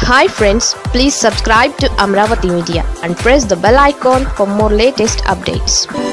Hi friends, please subscribe to Amaravathi Media and press the bell icon for more latest updates.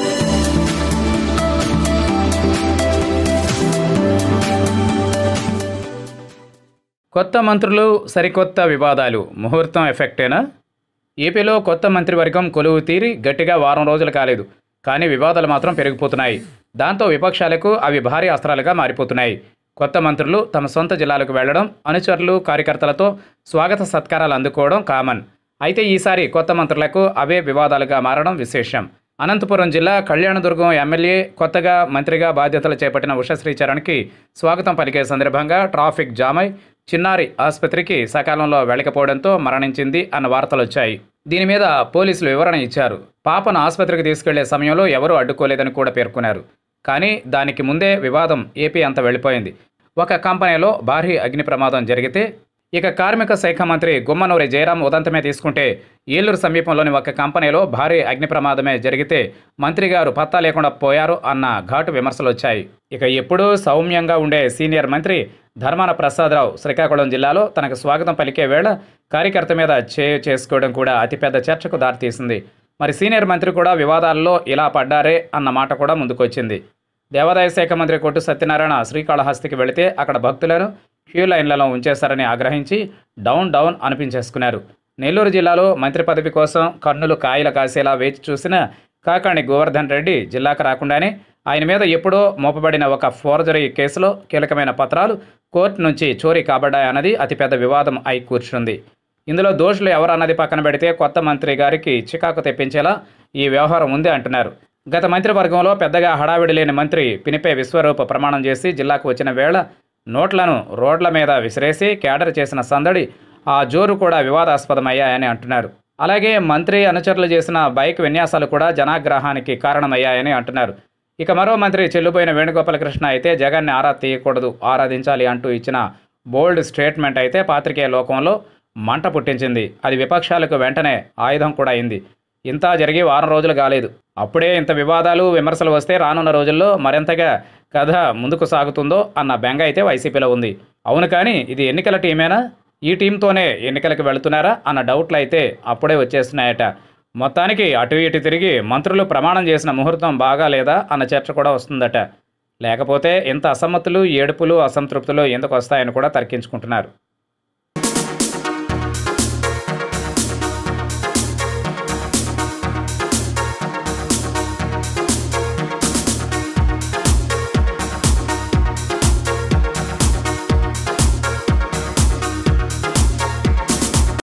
కొత్త మంత్రులు సరికొత్త వివాదాలు ముహూర్తం ఎఫెక్టేనా? ఏపీలో కొత్త మంత్రివర్గం కొలువు తీరి గట్టిగా వారం రోజులు కాలేదు. కానీ వివాదాలు మాత్రం పెరిగిపోతున్నాయి. దాంతో విపక్షాలకు అవి భారీ అస్త్రాలుగా మారిపోతున్నాయి. కొత్త మంత్రులు తమ సొంత జిల్లాలకు వెళ్లడం, అనుచరులు కార్యకర్తలతో స్వాగత సత్కారాలు అందుకోవడం కామన్. అయితే ఈసారి కొత్త మంత్రులకు అవే వివాదాలుగా మారడం విశేషం. అనంతపురం జిల్లా కళ్యాణదుర్గం ఎమ్మెల్యే కొత్తగా మంత్రిగా బాధ్యతలు చేపట్టిన ఉషశ్రీచరణ్కి స్వాగతం పలికే సందర్భంగా ట్రాఫిక్ జామై చిన్నారి ఆసుపత్రికి సకాలంలో వెళ్ళకపోవడంతో మరణించింది అన్న వార్తలొచ్చాయి. దీని మీద పోలీసులు వివరణ ఇచ్చారు. పాపను ఆసుపత్రికి తీసుకెళ్లే సమయంలో ఎవరూ అడ్డుకోలేదని కూడా పేర్కొన్నారు. కానీ దానికి ముందే వివాదం ఏపీ అంతా వెళ్ళిపోయింది. ఒక కంపెనీలో భారీ అగ్ని ప్రమాదం జరిగితే ఇక కార్మిక శాఖ మంత్రి గుమ్మనూరి జయరాం ఉదంతమే తీసుకుంటే ఏలూరు సమీపంలోని ఒక కంపెనీలో భారీ అగ్ని ప్రమాదమే జరిగితే మంత్రి గారు పత్తా లేకుండా పోయారు అన్న ఘాటు విమర్శలు వచ్చాయి. ఇక ఎప్పుడూ సౌమ్యంగా ఉండే సీనియర్ మంత్రి ధర్మాన ప్రసాదరావు శ్రీకాకుళం జిల్లాలో తనకు స్వాగతం పలికే వేళ కార్యకర్త మీద చేసుకోవడం కూడా అతిపెద్ద చర్చకు దారితీసింది. మరి సీనియర్ మంత్రి కూడా వివాదాల్లో ఇలా పడ్డారే అన్న మాట కూడా ముందుకొచ్చింది. దేవాదాయ శాఖ మంత్రి కొట్టు సత్యనారాయణ శ్రీకాళహస్తికి వెళితే అక్కడ భక్తులను క్యూ లైన్లలో ఉంచేశారని ఆగ్రహించి డౌన్ అనిపించేసుకున్నారు. నెల్లూరు జిల్లాలో మంత్రి పదవి కోసం కన్నులు కాయలు కాసేలా వేచి చూసిన కాకాణి గోవర్ధన్ రెడ్డి జిల్లాకు రాకుండానే ఆయన మీద ఎప్పుడో మోపబడిన ఒక ఫోర్జరీ కేసులో కీలకమైన పత్రాలు కోర్టు నుంచి చోరీ కాబడ్డాయన్నది అతిపెద్ద వివాదం అయి కూర్చుంది. ఇందులో దోషులు ఎవరన్నది పక్కన పెడితే కొత్త మంత్రి గారికి చికాకు తెప్పించేలా ఈ వ్యవహారం ఉంది అంటున్నారు. గత మంత్రివర్గంలో పెద్దగా హడావిడి లేని మంత్రి పినిపే విశ్వరూప ప్రమాణం చేసి జిల్లాకు వచ్చిన వేళ నోట్లను రోడ్ల మీద విసిరేసి కేడర్ చేసిన సందడి, ఆ జోరు కూడా వివాదాస్పదమయ్యాయని అంటున్నారు. అలాగే మంత్రి అనుచరులు చేసిన బైక్ విన్యాసాలు కూడా జనాగ్రహానికి కారణమయ్యాయని అంటున్నారు. ఇక మరో మంత్రి చెల్లుపోయిన వేణుగోపాలకృష్ణ అయితే జగన్ని ఆరా తీయకూడదు, ఆరాధించాలి అంటూ ఇచ్చిన బోల్డ్ స్టేట్మెంట్ అయితే పాత్రికేయ లోకంలో మంట పుట్టించింది. అది విపక్షాలకు వెంటనే ఆయుధం కూడా అయింది. ఇంత జరిగి వారం రోజులు కాలేదు, అప్పుడే ఇంత వివాదాలు విమర్శలు వస్తే రానున్న రోజుల్లో మరింతగా కథ ముందుకు సాగుతుందో అన్న బెంగ అయితే వైసీపీలో ఉంది. అవును, కానీ ఇది ఎన్నికల టీమేనా? ఈ టీంతోనే ఎన్నికలకు వెళుతున్నారా అన్న డౌట్లు అయితే అప్పుడే వచ్చేస్తున్నాయట. మొత్తానికి అటు ఇటు తిరిగి మంత్రులు ప్రమాణం చేసిన ముహూర్తం బాగా లేదా అన్న చర్చ కూడా వస్తుందట. లేకపోతే ఇంత అసమ్మతులు, ఏడుపులు, అసంతృప్తులు ఎందుకు వస్తాయని కూడా తర్కించుకుంటున్నారు.